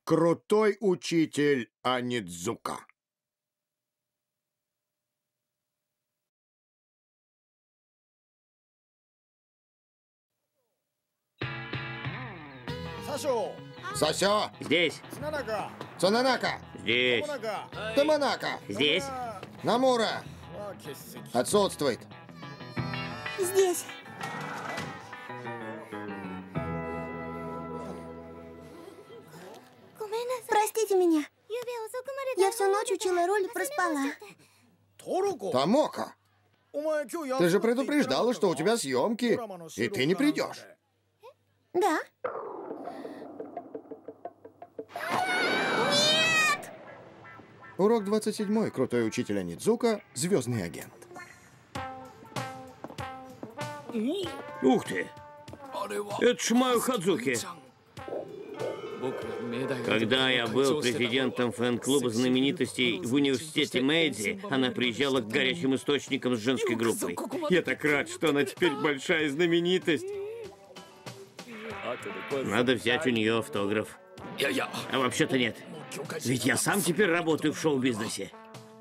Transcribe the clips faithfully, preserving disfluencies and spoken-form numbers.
Крутой учитель Онидзука. Сасё! Здесь. Цунанака! Здесь. Таманака! Здесь. Намура! Отсутствует. Здесь. Простите меня. Я всю ночь учила роль и проспала. Томоко, ты же предупреждала, что у тебя съемки, и ты не придешь. Да. Урок двадцать седьмой. Крутой учитель Онидзука. Звездный агент. Ух ты! Это Шимао Хадзуки. Когда я был президентом фэн-клуба знаменитостей в университете Мэйдзи, она приезжала к горячим источникам с женской группой. Я так рад, что она теперь большая знаменитость. Надо взять у нее автограф. А вообще-то нет. Ведь я сам теперь работаю в шоу-бизнесе.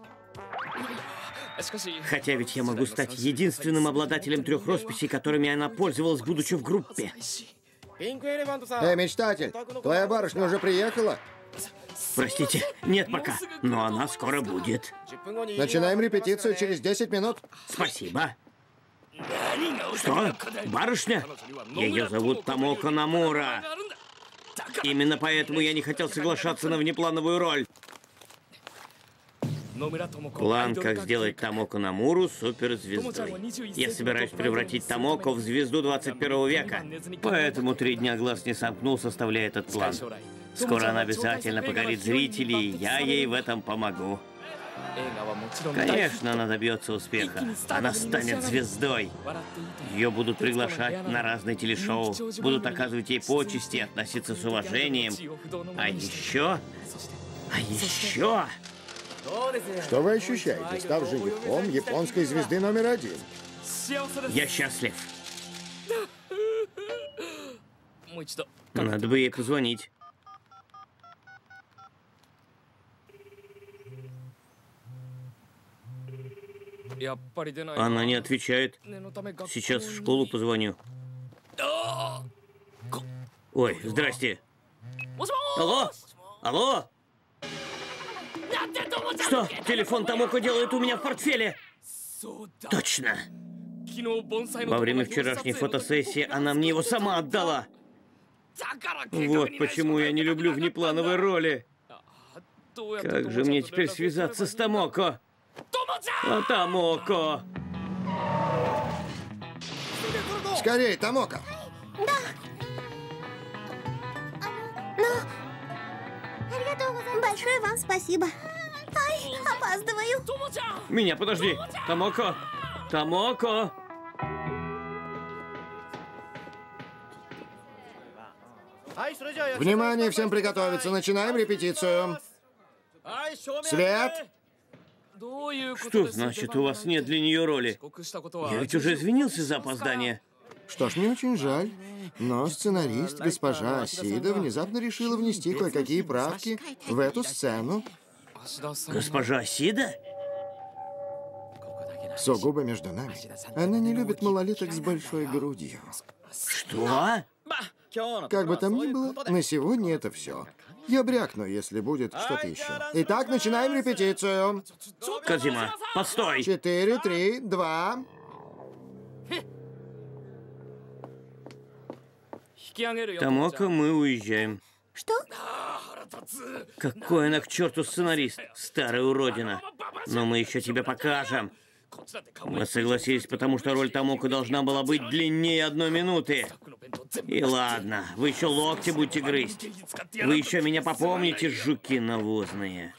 Хотя ведь я могу стать единственным обладателем трех росписей, которыми она пользовалась, будучи в группе. Эй, мечтатель, твоя барышня уже приехала? Простите, нет пока, но она скоро будет. Начинаем репетицию через десять минут. Спасибо. Что? Барышня? Ее зовут Томоко Намура. Именно поэтому я не хотел соглашаться на внеплановую роль. План, как сделать Томоко Намуру суперзвездой. Я собираюсь превратить Томоко в звезду двадцать первого века. Поэтому три дня глаз не сомкнул, составляя этот план. Скоро она обязательно покорит зрителей, и я ей в этом помогу. Конечно, она добьется успеха. Она станет звездой. Ее будут приглашать на разные телешоу, будут оказывать ей почести, относиться с уважением. А еще... А еще... Что вы ощущаете, став женихом японской звезды номер один? Я счастлив. Надо бы ей позвонить. Она не отвечает. Сейчас в школу позвоню. Ой, здрасте. Алло? Алло? Что? Телефон Томоко делает у меня в портфеле. Точно. Во время вчерашней фотосессии она мне его сама отдала. Вот почему я не люблю внеплановые роли. Как же мне теперь связаться с Томоко? А Томоко! Скорее, Томоко! Да. Ну, большое вам спасибо. Ай, опаздываю. Меня подожди. Томоко! Томоко! Внимание, всем приготовиться. Начинаем репетицию. Свет! Что значит, у вас нет для нее роли? Я ведь уже извинился за опоздание. Что ж, мне очень жаль, но сценарист госпожа Асида внезапно решила внести кое-какие правки в эту сцену. Госпожа Асида? Сугубо между нами. Она не любит малолеток с большой грудью. Что? Как бы там ни было, на сегодня это все. Я брякну, если будет что-то еще. Итак, начинаем репетицию. Кодзима, постой! Четыре, три, два. Томоко, мы уезжаем. Что? Какой она к черту сценарист, старая уродина. Но мы еще тебе покажем. Мы согласились, потому что роль Томоко должна была быть длиннее одной минуты. И ладно, вы еще локти будете грызть. Вы еще меня попомните, жуки навозные.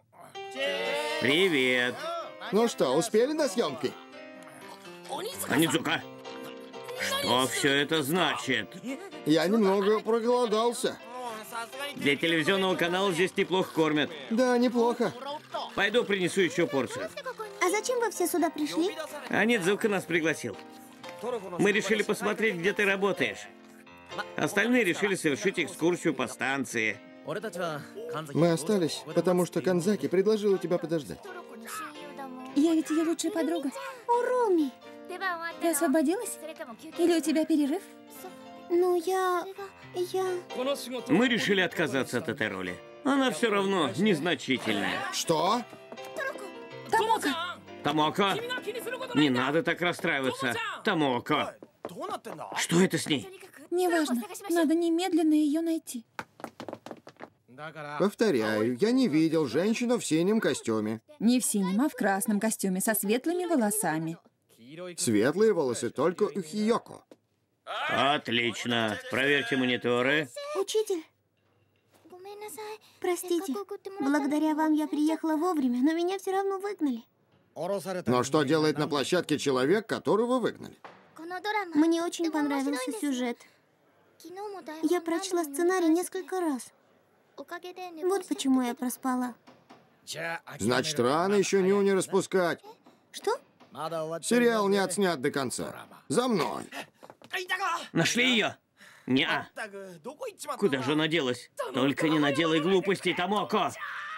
Привет. Ну что, успели на съемки? Онидзука, что все это значит? Я немного проголодался. Для телевизионного канала здесь неплохо кормят. Да, неплохо. Пойду принесу еще порцию. А зачем вы все сюда пришли? Онидзука нас пригласил. Мы решили посмотреть, где ты работаешь. Остальные решили совершить экскурсию по станции. Мы остались, потому что Канзаки предложила тебя подождать. Я ведь ее лучшая подруга. Уруми. Ты освободилась? Или у тебя перерыв? Ну, я... я... Мы решили отказаться от этой роли. Она все равно незначительная. Что? Томоко! Томоко! Не надо так расстраиваться. Томоко! Что это с ней? Неважно. Надо немедленно ее найти. Повторяю, я не видел женщину в синем костюме. Не в синем, а в красном костюме, со светлыми волосами. Светлые волосы только у Хиёко. Отлично. Проверьте мониторы. Учитель, простите, благодаря вам я приехала вовремя, но меня все равно выгнали. Но что делает на площадке человек, которого выгнали? Мне очень понравился сюжет. Я прочла сценарий несколько раз. Вот почему я проспала. Значит, рано еще ню не распускать. Что? Сериал не отснят до конца. За мной. Нашли ее? Неа. Куда же она делась? Только не наделай глупостей, Томоко.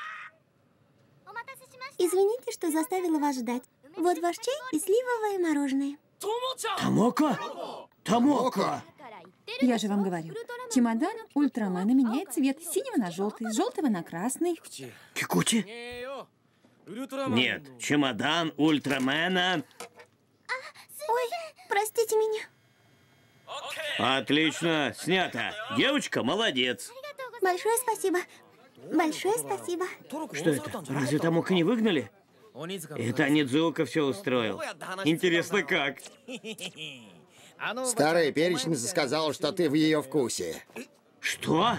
Извините, что заставила вас ждать. Вот ваш чай и сливовое мороженое. Томоко? Томоко! Я же вам говорю, чемодан Ультрамена меняет цвет с синего на желтый, с желтого на красный. Кикути? Нет, чемодан Ультрамена. Ой, простите меня. Отлично, снято. Девочка, молодец. Большое спасибо. Большое спасибо. Что это? Разве Томоко не выгнали? Это Нидзука все устроил. Интересно, как? Старая перечница сказала, что ты в ее вкусе. Что?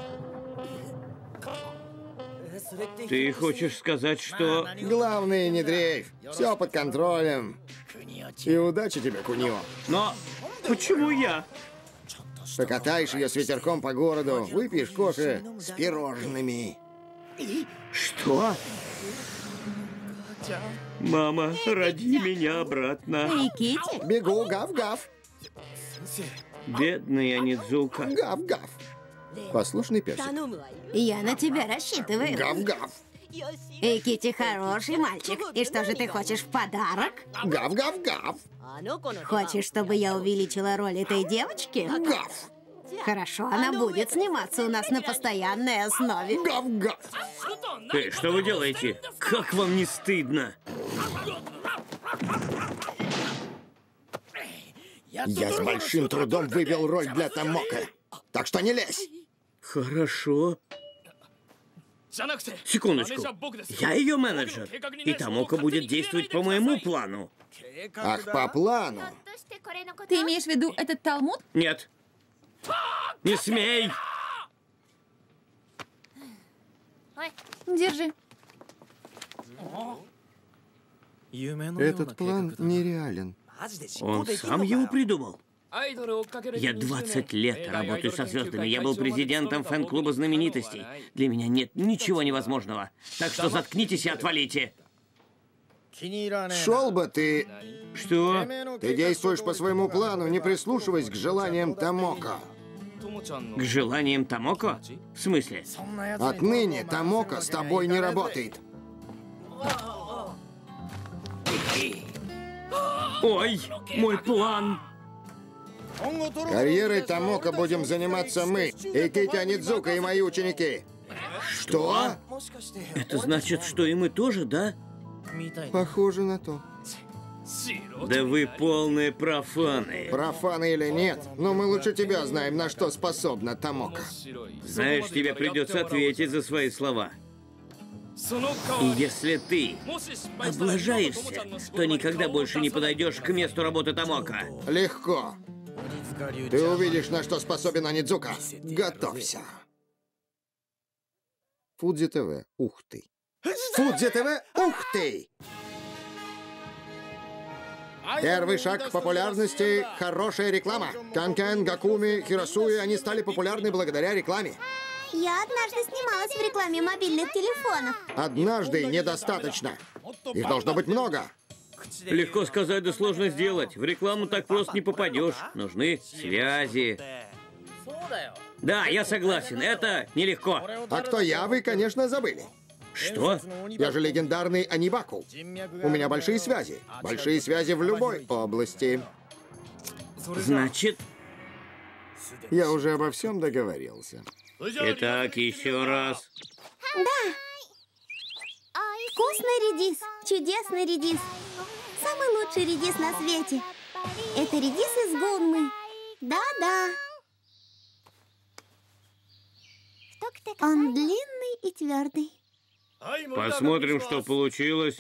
Ты хочешь сказать, что... Главное, не дрейф. Все под контролем. И удачи тебе, Кунио. Но почему я? Покатаешь ее с ветерком по городу, выпьешь кофе с пирожными. Что? Мама, роди меня обратно. Эй, Китти. Бегу, гав-гав. Бедная Нидзука. Гав-гав. Послушный песик. Я на тебя рассчитываю. Гав-гав. Эй, Китти, хороший мальчик. И что же ты хочешь в подарок? Гав-гав-гав. Хочешь, чтобы я увеличила роль этой девочки? Гав. Хорошо, она будет сниматься у нас на постоянной основе. Гав-гав. Эй, что вы делаете? Как вам не стыдно? Я с большим трудом выбил роль для Томоко. Так что не лезь. Хорошо. Секундочку. Я ее менеджер. И Томоко будет действовать по моему плану. Ах, по плану. Ты имеешь в виду этот талмуд? Нет. Не смей! Держи. Этот план нереален. Он сам его придумал. Я двадцать лет работаю со звездами. Я был президентом фэн-клуба знаменитостей. Для меня нет ничего невозможного. Так что заткнитесь и отвалите. Шел бы ты. Что? Ты действуешь по своему плану, не прислушиваясь к желаниям Томоко. К желаниям Томоко? В смысле? Отныне Томоко с тобой не работает. Ой, мой план! Карьерой Томоко будем заниматься мы, и Китя Нидзука, и мои ученики. Что? Это значит, что и мы тоже, да? Похоже на то. Да вы полные профаны. Профаны или нет, но мы лучше тебя знаем, на что способна Томоко. Знаешь, тебе придется ответить за свои слова. И если ты облажаешься, то никогда больше не подойдешь к месту работы Томоко. Легко. Ты увидишь, на что способен Нидзука. Готовься. Фудзи ТВ. Ух ты. Фудзи ТВ. Ух ты! Первый шаг к популярности – хорошая реклама. Канкен, Гакуми, Хиросуи – они стали популярны благодаря рекламе. Я однажды снималась в рекламе мобильных телефонов. Однажды недостаточно. Их должно быть много. Легко сказать, да сложно сделать. В рекламу так просто не попадешь. Нужны связи. Да, я согласен, это нелегко. А кто я, вы, конечно, забыли. Что? Я же легендарный Анибаку. У меня большие связи. Большие связи в любой области. Значит... Я уже обо всем договорился. Итак, еще раз. Да. Вкусный редис, чудесный редис. Самый лучший редис на свете. Это редис из Гунмы. Да-да. Он длинный и твердый. Посмотрим, что получилось.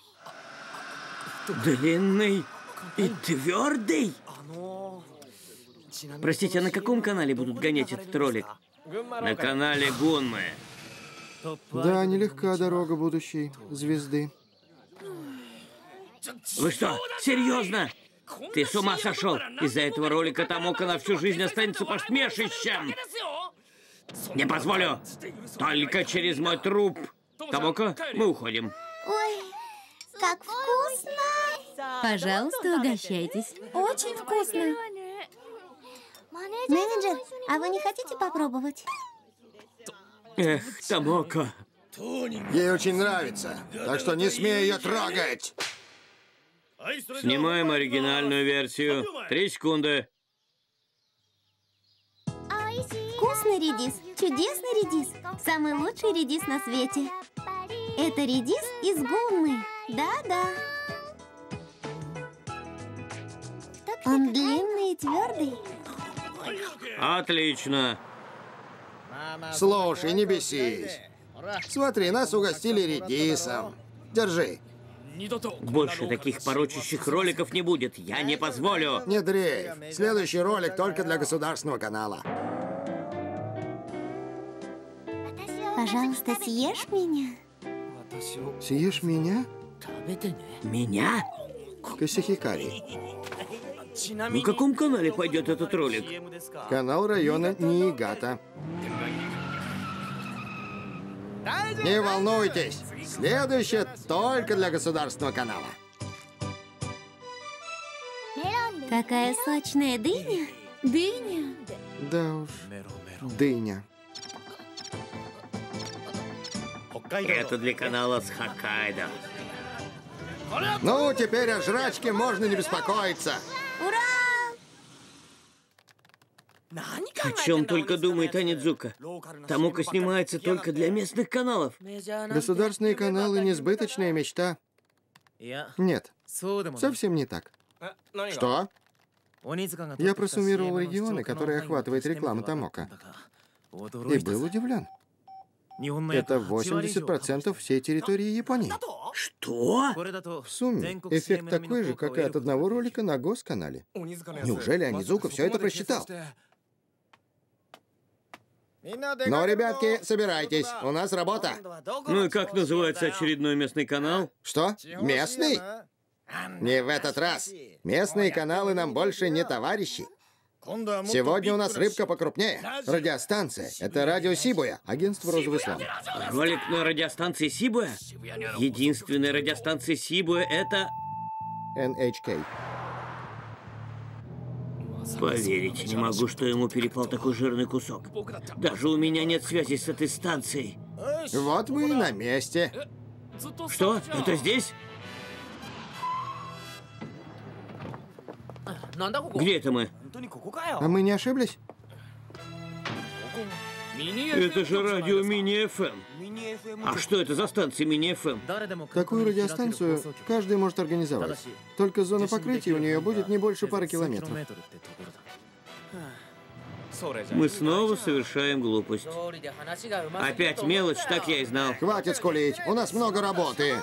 Длинный и твердый? Простите, а на каком канале будут гонять этот ролик? На канале Гунмы. Да, нелегка дорога будущей звезды. Вы что, серьезно? Ты с ума сошел? Из-за этого ролика Томоко на всю жизнь останется посмешищем. Не позволю. Только через мой труп. Томоко, мы уходим. Ой, как вкусно! Пожалуйста, угощайтесь. Очень вкусно. Менеджер, а вы не хотите попробовать? Эх, Томоко. Ей очень нравится, так что не смей ее трогать. Снимаем оригинальную версию. Три секунды. Вкусный редис, чудесный редис. Самый лучший редис на свете. Это редис из Гунмы. Да-да. Он длинный и твердый. Отлично. Слушай, не бесись. Смотри, нас угостили редисом. Держи. Больше таких порочащих роликов не будет. Я не позволю. Не дрейф. Следующий ролик только для государственного канала. Пожалуйста, съешь меня. Съешь меня? Меня? Косихикари. На каком канале пойдет этот ролик? Канал района Ниигата. Не волнуйтесь. Следующее только для государственного канала. Какая сочная дыня. Дыня? Да уж, дыня. Это для канала с Хоккайдо. Ну, теперь о жрачке можно не беспокоиться. Ура! О чем только думает Анидзука. Томоко снимается только для местных каналов. Государственные каналы — несбыточная мечта. Нет, совсем не так. Что? Я просуммировал регионы, которые охватывает реклама Томоко. И был удивлен. Это восемьдесят процентов всей территории Японии. Что? В сумме эффект такой же, как и от одного ролика на госканале. Неужели Анидзука все это просчитал? Но, ребятки, собирайтесь, у нас работа. Ну и как называется очередной местный канал? Что? Местный? Не в этот раз. Местные каналы нам больше не товарищи. Сегодня у нас рыбка покрупнее. Радиостанция. Это радио Сибуя, агентство «Розовый слон». Ролик на радиостанции Сибуя? Единственная радиостанция Сибуя — это... эн эйч кей. Поверить не могу, что ему перепал такой жирный кусок. Даже у меня нет связи с этой станцией. Вот мы и на месте. Что? Это здесь? Где это мы? А мы не ошиблись? Это же радио Мини-эф эм. А что это за станция Мини-эф эм? Такую радиостанцию каждый может организовать. Только зона покрытия у нее будет не больше пары километров. Мы снова совершаем глупость. Опять мелочь, так я и знал. Хватит скулить, у нас много работы.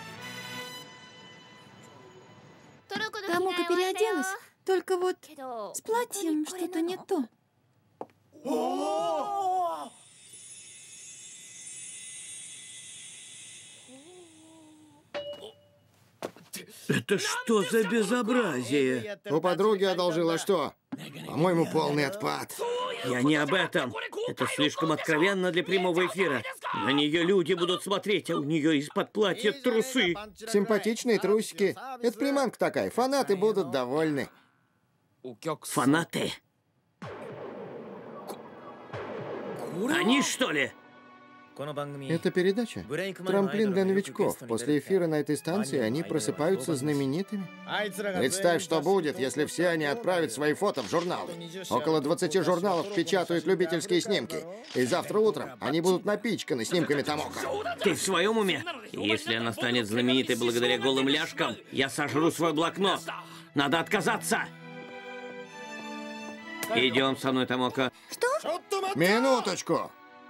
Томоко переоделась. Только вот с платьем что-то не то. Это что за безобразие? У подруги одолжила что? По-моему, полный отпад. Я не об этом. Это слишком откровенно для прямого эфира. На нее люди будут смотреть, а у нее из-под платья трусы. Симпатичные трусики. Это приманка такая, фанаты будут довольны. Фанаты? Они, что ли? Это передача. Трамплин для новичков. После эфира на этой станции они просыпаются знаменитыми. Представь, что будет, если все они отправят свои фото в журналы. Около двадцати журналов печатают любительские снимки. И завтра утром они будут напичканы снимками Томоко. Ты в своем уме? Если она станет знаменитой благодаря голым ляжкам, я сожру свой блокнот. Надо отказаться. Идем со мной, Томоко. Что? Минуточку.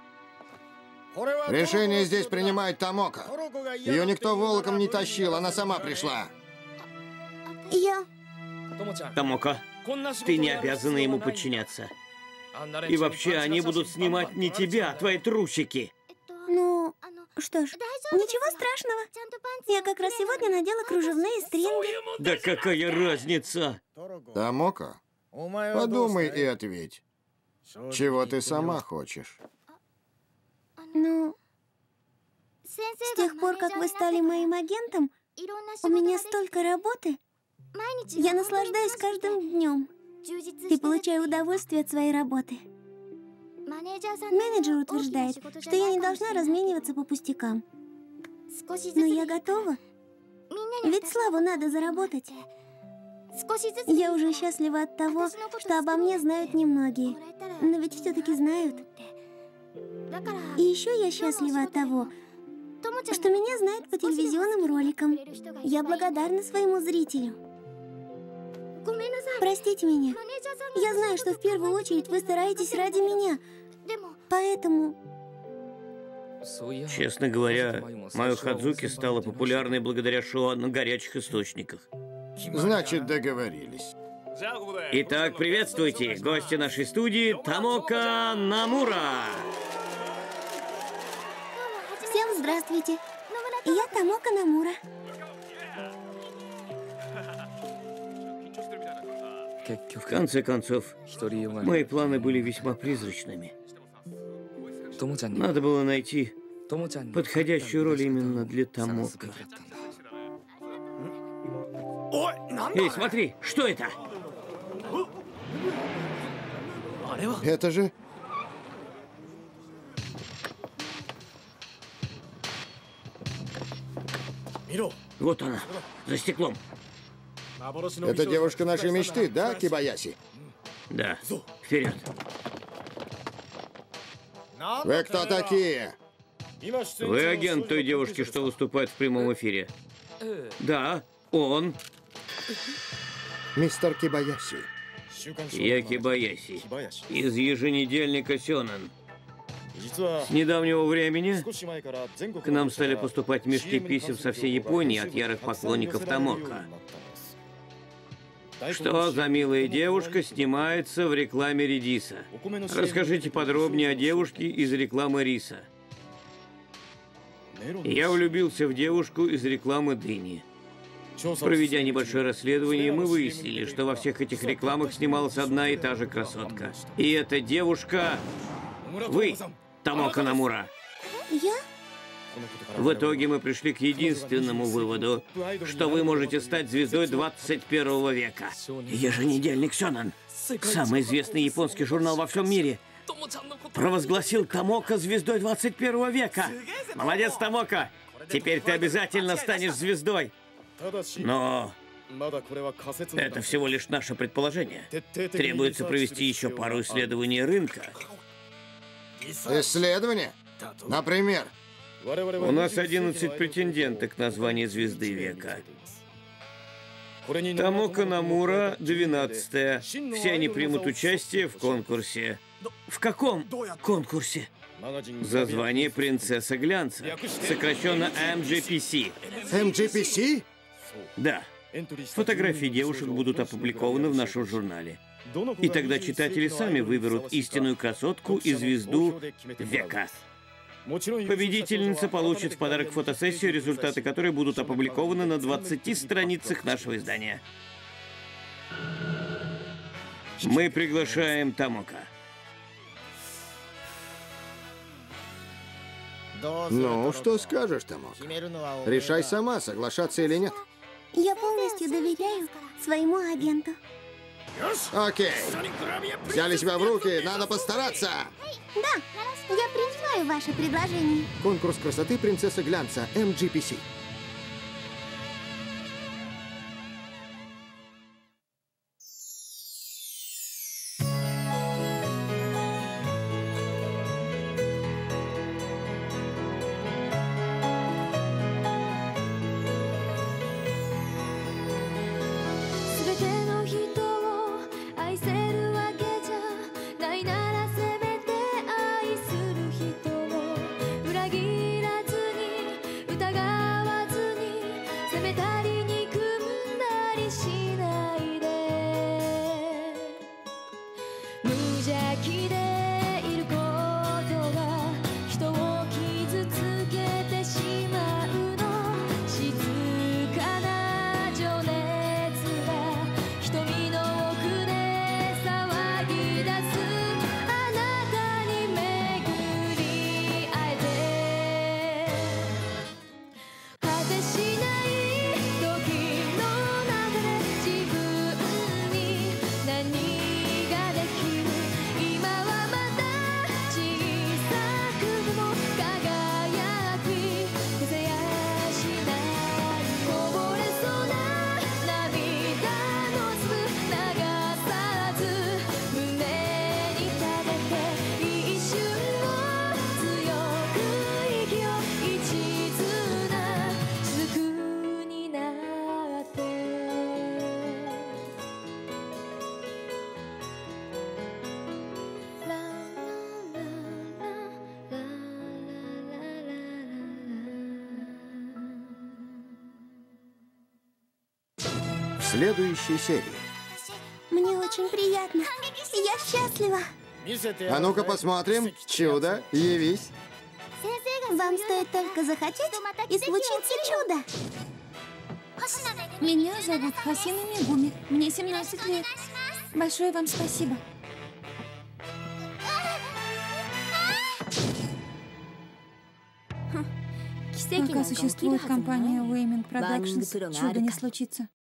Решение здесь принимает Томоко. Ее никто волоком не тащил, она сама пришла. Я... Томоко, ты не обязана ему подчиняться. И вообще, они будут снимать не тебя, а твои трусики. Ну, что ж, ничего страшного. Я как раз сегодня надела кружевные стринги. Да какая разница? Томоко, подумай и ответь. Чего ты сама хочешь? Ну, с тех пор, как вы стали моим агентом, у меня столько работы. Я наслаждаюсь каждым днем и получаю удовольствие от своей работы. Менеджер утверждает, что я не должна размениваться по пустякам. Но я готова. Ведь славу надо заработать. Я уже счастлива от того, что обо мне знают немногие. Но ведь все-таки знают. И еще я счастлива от того, что меня знают по телевизионным роликам. Я благодарна своему зрителю. Простите меня. Я знаю, что в первую очередь вы стараетесь ради меня. Поэтому... Честно говоря, Майо Хадзуки стала популярной благодаря шоу на горячих источниках. Значит, договорились. Итак, приветствуйте, гости нашей студии Томоко Намура. Всем здравствуйте. Я Томоко Намура. В конце концов, мои планы были весьма призрачными. Надо было найти подходящую роль именно для Томоко. Эй, смотри, что это? Это же... Вот она, за стеклом. Это девушка нашей мечты, да, Кибаяси? Да, вперед. Вы кто такие? Вы агент той девушки, что выступает в прямом эфире? Да, он. Мистер Кибаяси. Я Кибаяси, из еженедельника Сёнэн. С недавнего времени к нам стали поступать мешки писем со всей Японии от ярых поклонников Томоко. Что за милая девушка снимается в рекламе Редиса? Расскажите подробнее о девушке из рекламы риса. Я влюбился в девушку из рекламы дыни. Проведя небольшое расследование, мы выяснили, что во всех этих рекламах снималась одна и та же красотка. И эта девушка... Вы, Томоко Намура. Я? В итоге мы пришли к единственному выводу, что вы можете стать звездой двадцать первого века. Еженедельник Сёнэн, самый известный японский журнал во всем мире, провозгласил Томоко звездой двадцать первого века. Молодец, Томоко! Теперь ты обязательно станешь звездой. Но это всего лишь наше предположение. Требуется провести еще пару исследований рынка. Исследования? Например? У нас одиннадцать претенденток на звание звезды века. Томоко Намура двенадцатая. Все они примут участие в конкурсе. В каком конкурсе? За звание принцесса глянца. Сокращенно эм джи пи си. эм джи пи си? Да. Фотографии девушек будут опубликованы в нашем журнале. И тогда читатели сами выберут истинную красотку и звезду века. Победительница получит в подарок фотосессию, результаты которой будут опубликованы на двадцати страницах нашего издания. Мы приглашаем Томоко. Ну, что скажешь, Томоко? Решай сама, соглашаться или нет. Я полностью доверяю своему агенту. Окей. Взяли себя в руки, надо постараться. Да, я принимаю ваше предложение. Конкурс красоты принцесса глянца эм джи пи си. В следующей серии. Мне очень приятно. Я счастлива. А ну-ка посмотрим. Чудо, явись. Вам стоит только захотеть, и случится чудо. Меня зовут Хасина Мегуми. Мне семнадцать лет. Большое вам спасибо. Пока существует компания Уэйминг Продакшнс, чудо не случится.